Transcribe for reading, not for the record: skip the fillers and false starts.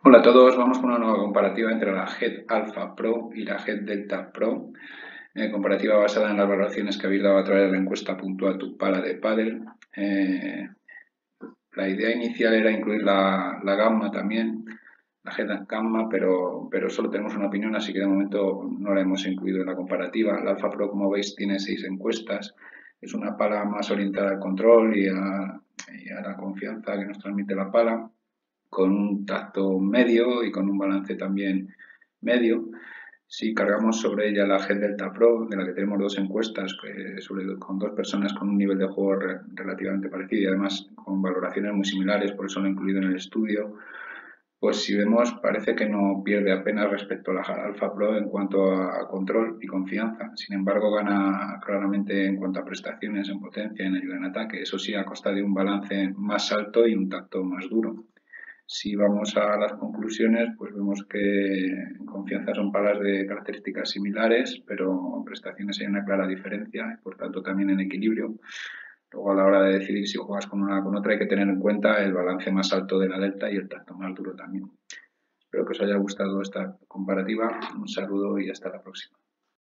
Hola a todos, vamos con una nueva comparativa entre la Head Alpha Pro y la Head Delta Pro. Comparativa basada en las valoraciones que habéis dado a través de la encuesta Puntúa tu pala de pádel. La idea inicial era incluir la Gamma también, la Head Gamma, pero solo tenemos una opinión, así que de momento no la hemos incluido en la comparativa. La Alpha Pro, como veis, tiene 6 encuestas. Es una pala más orientada al control y a la confianza que nos transmite la pala, con un tacto medio y con un balance también medio. Si cargamos sobre ella la Head Delta Pro, de la que tenemos 2 encuestas, con 2 personas con un nivel de juego relativamente parecido y además con valoraciones muy similares, por eso lo he incluido en el estudio, pues si vemos parece que no pierde apenas respecto a la Alpha Pro en cuanto a control y confianza. Sin embargo, gana claramente en cuanto a prestaciones, en potencia, en ayuda en ataque. Eso sí, a costa de un balance más alto y un tacto más duro. Si vamos a las conclusiones, pues vemos que en confianza son palas de características similares, pero en prestaciones hay una clara diferencia y por tanto también en equilibrio. Luego, a la hora de decidir si juegas con una o con otra, hay que tener en cuenta el balance más alto de la Delta y el tacto más duro también. Espero que os haya gustado esta comparativa. Un saludo y hasta la próxima.